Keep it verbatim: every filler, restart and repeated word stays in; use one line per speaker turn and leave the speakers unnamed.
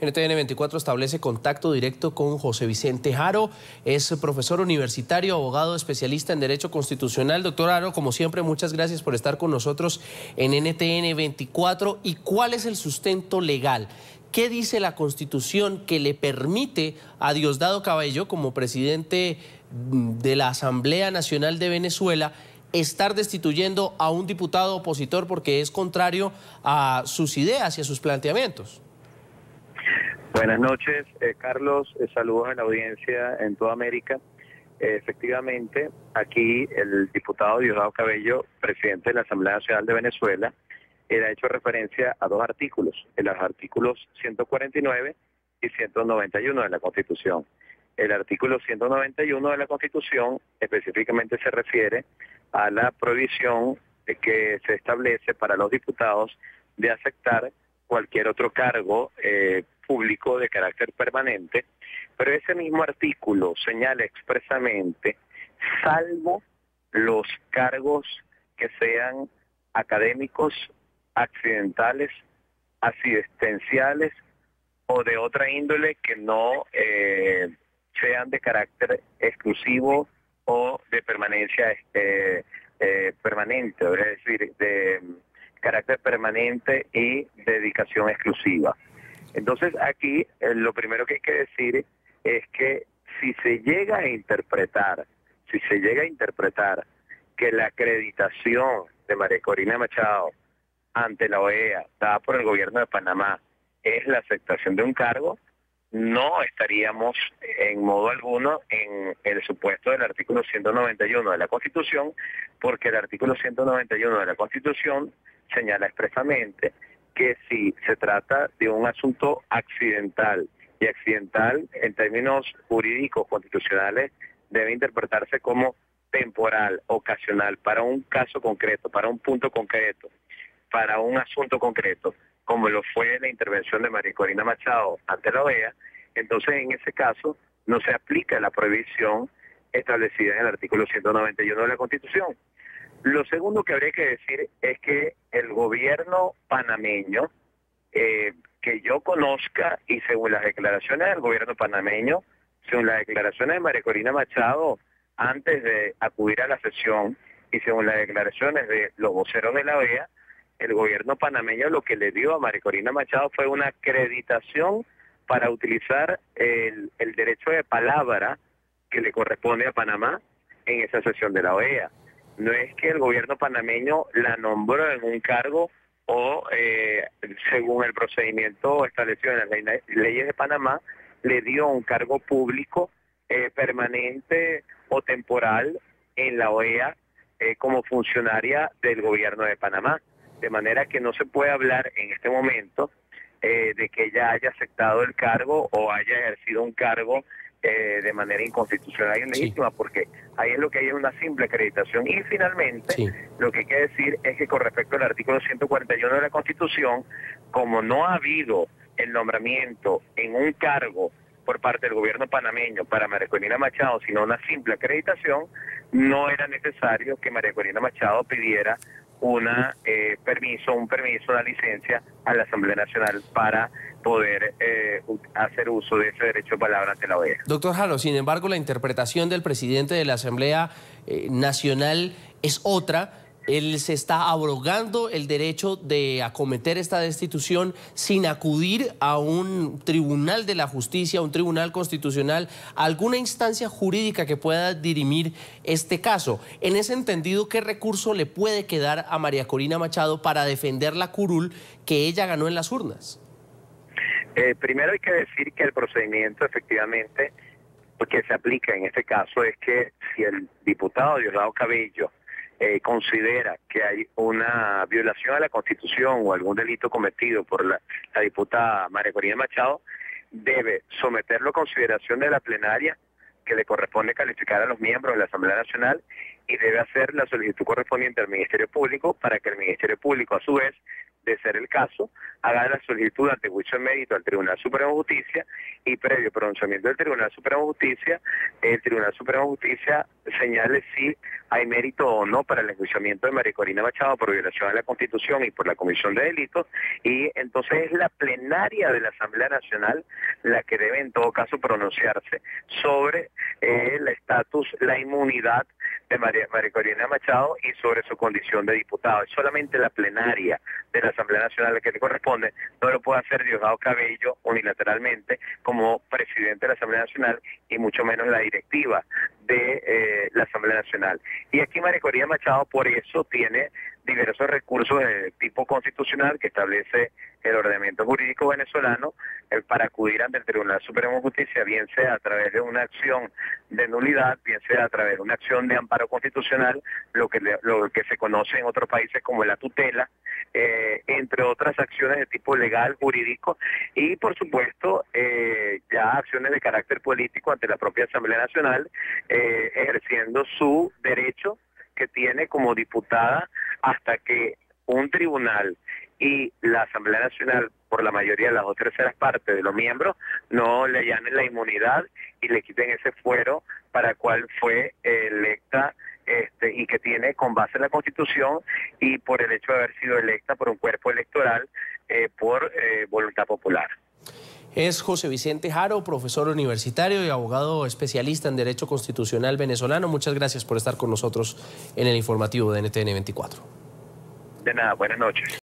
N T N veinticuatro establece contacto directo con José Vicente Haro. Es profesor universitario, abogado especialista en Derecho Constitucional. Doctor Haro, como siempre, muchas gracias por estar con nosotros en N T N veinticuatro. ¿Y cuál es el sustento legal? ¿Qué dice la Constitución que le permite a Diosdado Cabello, como presidente de la Asamblea Nacional de Venezuela, estar destituyendo a un diputado opositor porque es contrario a sus ideas y a sus planteamientos?
Buenas noches, eh, Carlos. Eh, saludos a la audiencia en toda América. Eh, efectivamente, aquí el diputado Diosdado Cabello, presidente de la Asamblea Nacional de Venezuela, él ha hecho referencia a dos artículos, en los artículos ciento cuarenta y nueve y ciento noventa y uno de la Constitución. El artículo ciento noventa y uno de la Constitución específicamente se refiere a la prohibición de que se establece para los diputados de aceptar cualquier otro cargo eh, público de carácter permanente, pero ese mismo artículo señala expresamente, salvo los cargos que sean académicos, accidentales, asistenciales o de otra índole que no eh, sean de carácter exclusivo o de permanencia eh, eh, permanente, es decir, de carácter permanente y dedicación exclusiva. Entonces aquí eh, lo primero que hay que decir es que si se llega a interpretar, si se llega a interpretar que la acreditación de María Corina Machado ante la O E A dada por el gobierno de Panamá es la aceptación de un cargo, no estaríamos en modo alguno en el supuesto del artículo ciento noventa y uno de la Constitución, porque el artículo ciento noventa y uno de la Constitución señala expresamente que si se trata de un asunto accidental, y accidental en términos jurídicos constitucionales debe interpretarse como temporal, ocasional, para un caso concreto, para un punto concreto, para un asunto concreto, como lo fue la intervención de María Corina Machado ante la O E A, entonces en ese caso no se aplica la prohibición establecida en el artículo ciento noventa y uno de la Constitución. Lo segundo que habría que decir es que el gobierno panameño, eh, que yo conozca, y según las declaraciones del gobierno panameño, según las declaraciones de María Corina Machado antes de acudir a la sesión, y según las declaraciones de los voceros de la O E A, el gobierno panameño lo que le dio a María Corina Machado fue una acreditación para utilizar el, el derecho de palabra que le corresponde a Panamá en esa sesión de la O E A. No es que el gobierno panameño la nombró en un cargo o, eh, según el procedimiento establecido en las ley, leyes de Panamá, le dio un cargo público eh, permanente o temporal en la O E A eh, como funcionaria del gobierno de Panamá. De manera que no se puede hablar en este momento eh, de que ella haya aceptado el cargo o haya ejercido un cargo eh, de manera inconstitucional y ilegítima, sí, porque ahí es lo que hay es una simple acreditación. Y finalmente, sí, lo que hay que decir es que con respecto al artículo ciento cuarenta y uno de la Constitución, como no ha habido el nombramiento en un cargo por parte del gobierno panameño para María Corina Machado, sino una simple acreditación, no era necesario que María Corina Machado pidiera una eh, permiso, un permiso, una licencia a la Asamblea Nacional para poder eh, hacer uso de ese derecho de palabra ante la O E A.
Doctor Haro, sin embargo, la interpretación del presidente de la Asamblea eh, Nacional es otra. Él se está abrogando el derecho de acometer esta destitución sin acudir a un tribunal de la justicia, un tribunal constitucional, a alguna instancia jurídica que pueda dirimir este caso. En ese entendido, ¿qué recurso le puede quedar a María Corina Machado para defender la curul que ella ganó en las urnas?
Eh, primero hay que decir que el procedimiento efectivamente que se aplica en este caso es que si el diputado Diosdado Cabello Eh, considera que hay una violación a la Constitución o algún delito cometido por la, la diputada María Corina Machado, debe someterlo a consideración de la plenaria que le corresponde calificar a los miembros de la Asamblea Nacional y debe hacer la solicitud correspondiente al Ministerio Público para que el Ministerio Público a su vez de ser el caso, haga la solicitud ante juicio de mérito al Tribunal Supremo de Justicia y previo pronunciamiento del Tribunal Supremo de Justicia, el Tribunal Supremo de Justicia señale si hay mérito o no para el enjuiciamiento de María Corina Machado por violación de la Constitución y por la comisión de delitos, y entonces es la plenaria de la Asamblea Nacional la que debe en todo caso pronunciarse sobre eh, el estatus, la inmunidad de María, María Corina Machado y sobre su condición de diputado. Es solamente la plenaria de la Asamblea Nacional la que le corresponde, no lo puede hacer Diosdado Cabello unilateralmente como presidente de la Asamblea Nacional y mucho menos la directiva de eh, la Asamblea Nacional. Y aquí María Corina Machado por eso tiene diversos recursos de tipo constitucional que establece el ordenamiento jurídico venezolano eh, para acudir ante el Tribunal Supremo de Justicia, bien sea a través de una acción de nulidad, bien sea a través de una acción de amparo constitucional, lo que, le, lo que se conoce en otros países como la tutela, eh, entre otras acciones de tipo legal, jurídico, y por supuesto eh, ya acciones de carácter político ante la propia Asamblea Nacional, eh, ejerciendo su derecho que tiene como diputada hasta que un tribunal y la Asamblea Nacional, por la mayoría de las dos terceras partes de los miembros, no le allanen la inmunidad y le quiten ese fuero para el cual fue electa este, y que tiene con base en la Constitución y por el hecho de haber sido electa por un cuerpo electoral eh, por eh, voluntad popular.
Es José Vicente Haro, profesor universitario y abogado especialista en Derecho Constitucional venezolano. Muchas gracias por estar con nosotros en el informativo de N T N veinticuatro.
De nada, buenas noches.